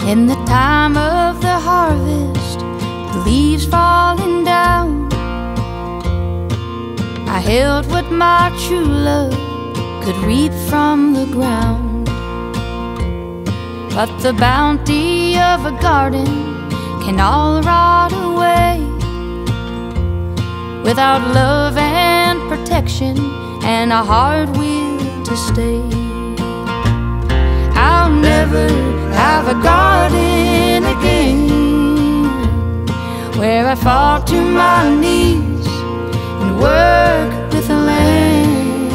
In the time of the harvest, the leaves falling down, I held what my true love could reap from the ground. But the bounty of a garden can all rot away without love and protection and a hard will to stay. I'll never have a garden again where I fall to my knees and work with the land.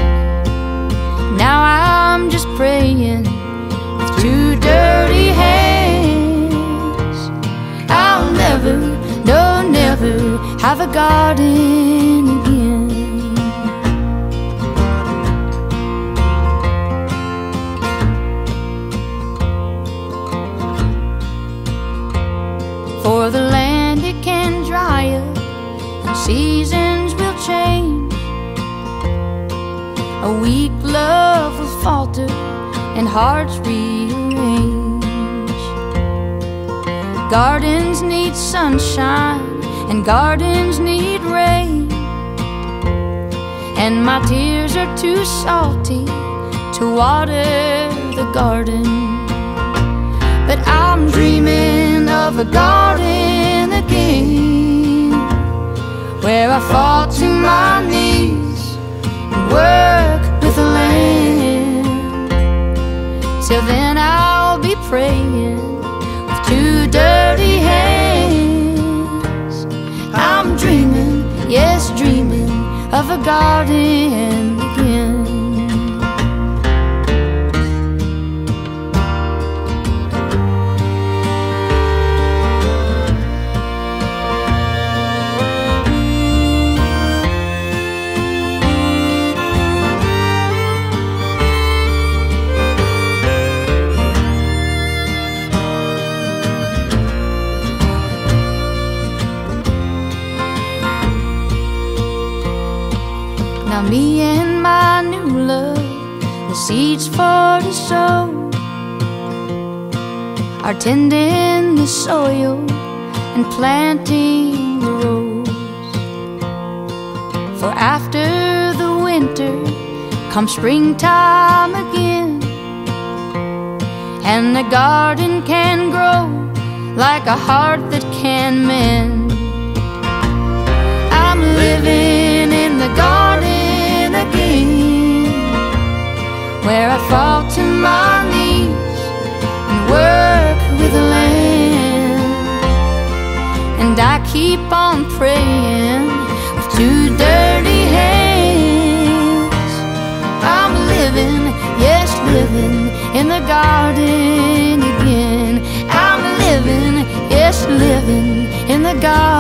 Now I'm just praying with two dirty hands. I'll never, no, never have a garden again. For the land, it can dry up and seasons will change. A weak love will falter and hearts rearrange. Gardens need sunshine and gardens need rain, and my tears are too salty to water the garden. But I'm dreaming of a garden again where I fall to my knees and work with the land. Till then I'll be praying with two dirty hands. I'm dreaming, yes, dreaming of a garden again. Now me and my new love, the seeds for to sow, are tending the soil and planting the rows. For after the winter comes springtime again, and the garden can grow like a heart that can mend. I'm living in the garden again where I fall to my knees and work with the land. And I keep on praying with two dirty hands. I'm living, yes, living in the garden again. I'm living, yes, living in the garden.